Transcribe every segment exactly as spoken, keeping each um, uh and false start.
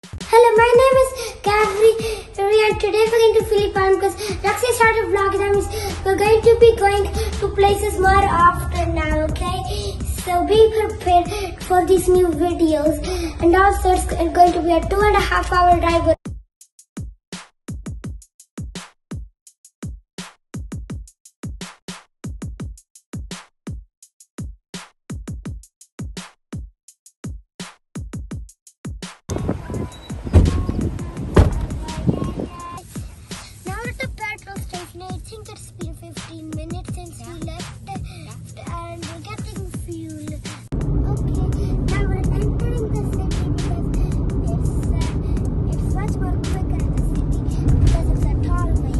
Hello, my name is Gavrie and today we're going to Philippines because Raxi started vlogging. That means we're going to be going to places more often now, okay? So be prepared for these new videos. And also it's going to be a two and a half hour drive. I think it's been fifteen minutes since we left and we're getting fuel. Okay, now we're entering the city because it's, uh, it's much more quicker in the city because it's a tall way.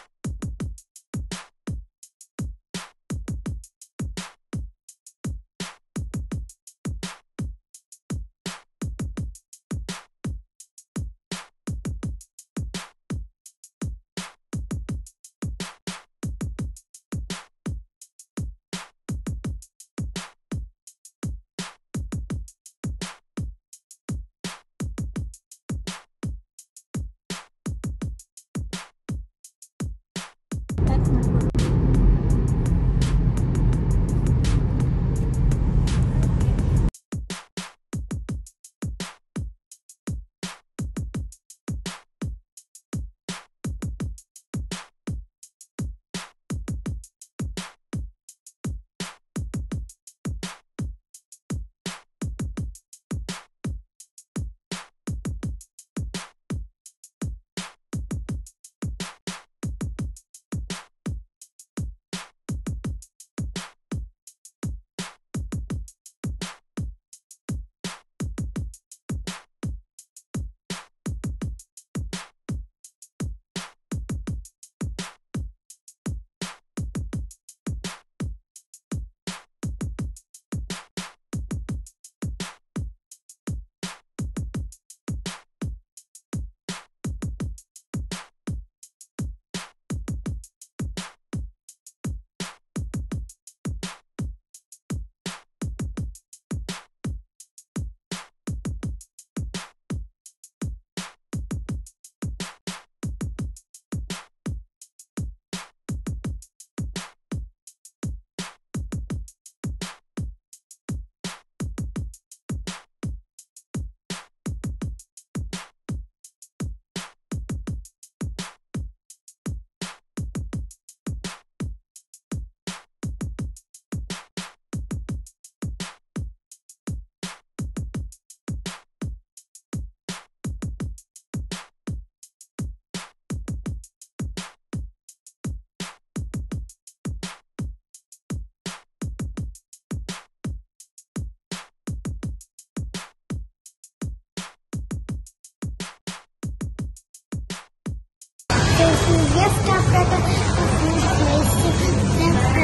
Just after the food place,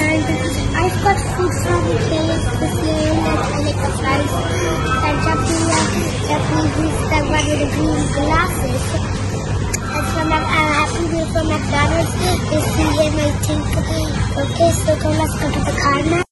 and I've got food from the place this year, like I like the fries, and Japanese, Japanese, the one with the green glasses. And from that, I'm happy meal from McDonald's this year, I think. Okay, so come, let's go to the car now.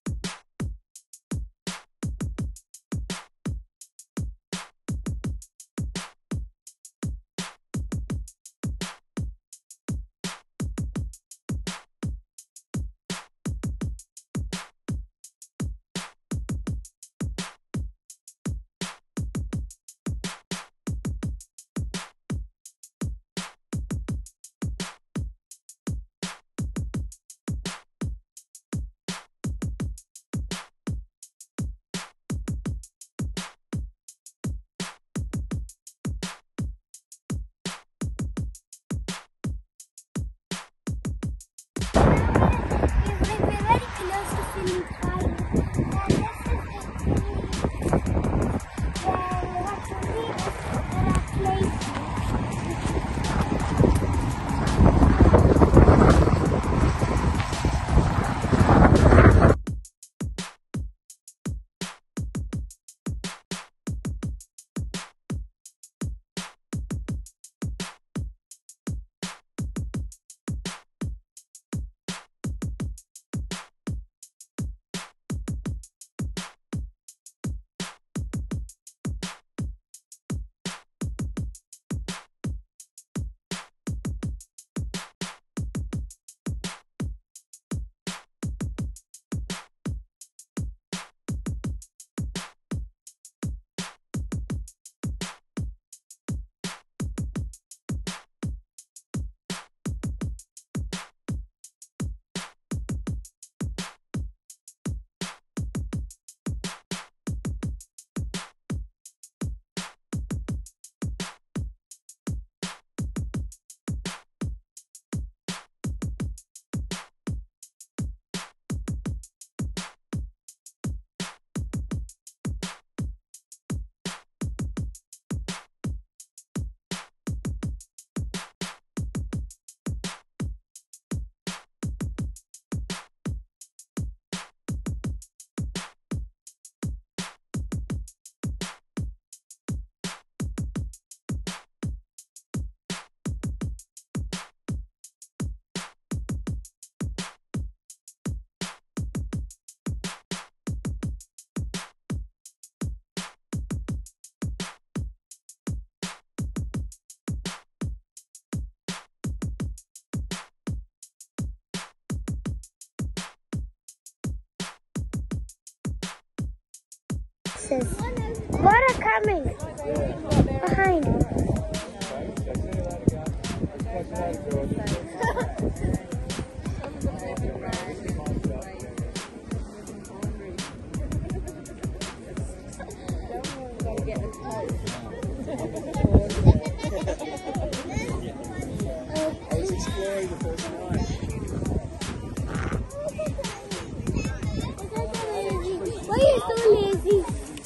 horses. What are coming? Behind. I was exploring the first night. Why are you so lazy?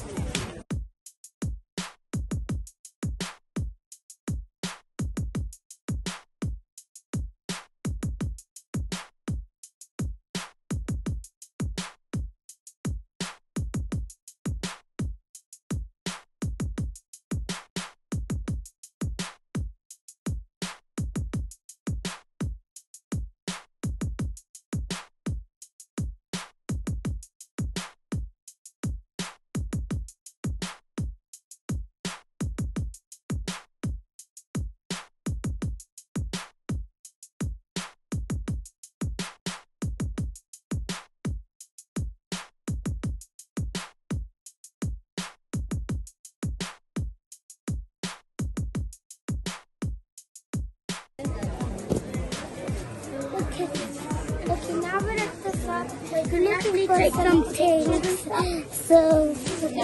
Okay, okay, now we're at the shop. We're looking for some things. So,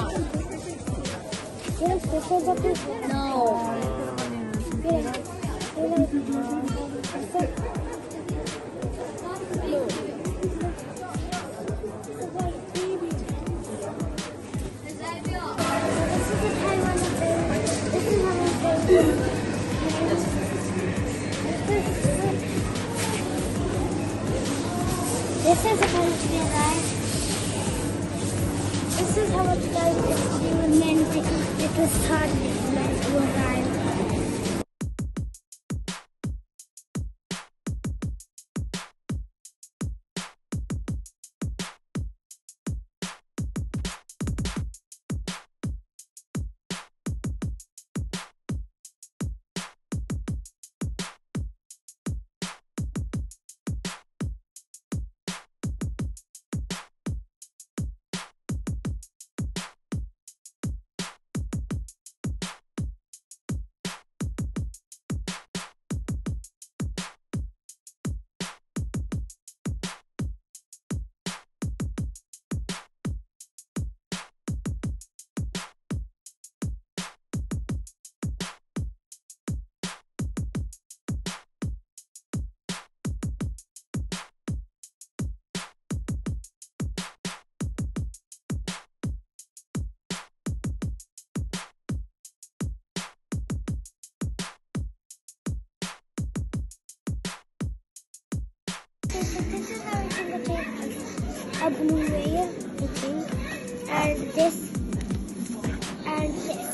yes, this is a big no. Yeah. This is a Taiwan thing. This is how we do. This is supposed to be right. This is how it's going to be meant to, it was thought meant to arrive. This is how it's going to take a Blu-ray, I think, and this, and this.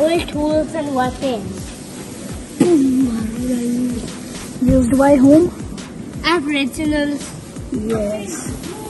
old tools and weapons. Used by whom? Aboriginals. Yes.